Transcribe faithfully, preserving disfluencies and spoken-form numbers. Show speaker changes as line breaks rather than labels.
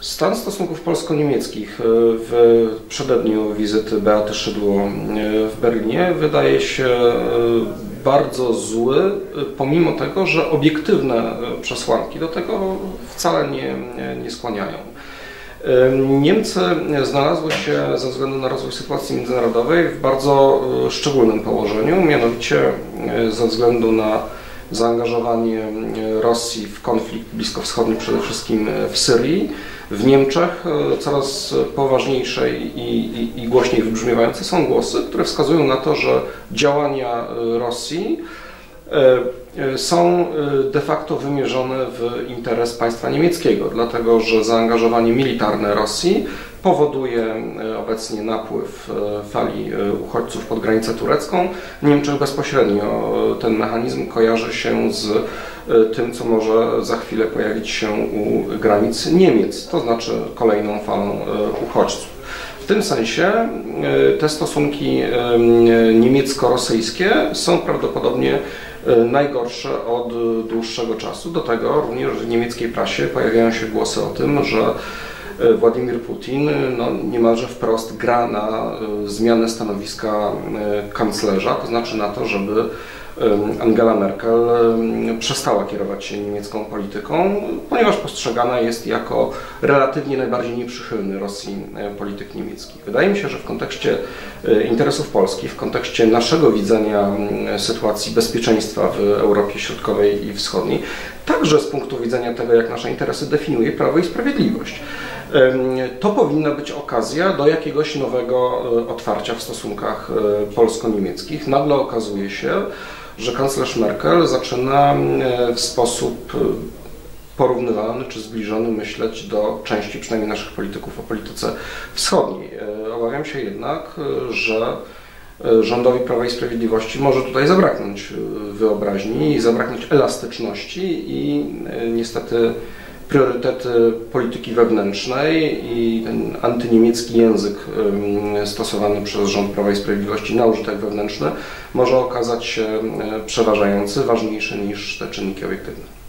Stan stosunków polsko-niemieckich w przededniu wizyty Beaty Szydło w Berlinie wydaje się bardzo zły, pomimo tego, że obiektywne przesłanki do tego wcale nie, nie skłaniają. Niemcy znalazły się ze względu na rozwój sytuacji międzynarodowej w bardzo szczególnym położeniu, mianowicie ze względu na zaangażowanie Rosji w konflikt bliskowschodni, przede wszystkim w Syrii. W Niemczech coraz poważniejsze i, i, i głośniej wybrzmiewające są głosy, które wskazują na to, że działania Rosji są de facto wymierzone w interes państwa niemieckiego, dlatego że zaangażowanie militarne Rosji powoduje obecnie napływ fali uchodźców pod granicę turecką. W Niemczech bezpośrednio ten mechanizm kojarzy się z tym, co może za chwilę pojawić się u granic Niemiec, to znaczy kolejną falą uchodźców. W tym sensie te stosunki niemiecko-rosyjskie są prawdopodobnie najgorsze od dłuższego czasu. Do tego również w niemieckiej prasie pojawiają się głosy o tym, że Władimir Putin no, niemalże wprost gra na zmianę stanowiska kanclerza, to znaczy na to, żeby Angela Merkel przestała kierować się niemiecką polityką, ponieważ postrzegana jest jako relatywnie najbardziej nieprzychylny Rosji polityk niemiecki. Wydaje mi się, że w kontekście interesów Polski, w kontekście naszego widzenia sytuacji bezpieczeństwa w Europie Środkowej i Wschodniej, także z punktu widzenia tego, jak nasze interesy definiuje Prawo i Sprawiedliwość, to powinna być okazja do jakiegoś nowego otwarcia w stosunkach polsko-niemieckich. Nagle okazuje się, że kanclerz Merkel zaczyna w sposób porównywalny czy zbliżony myśleć do części przynajmniej naszych polityków o polityce wschodniej. Obawiam się jednak, że rządowi Prawa i Sprawiedliwości może tutaj zabraknąć wyobraźni, zabraknąć elastyczności i niestety priorytety polityki wewnętrznej i ten antyniemiecki język stosowany przez rząd Prawa i Sprawiedliwości na użytek wewnętrzny może okazać się przeważający, ważniejszy niż te czynniki obiektywne.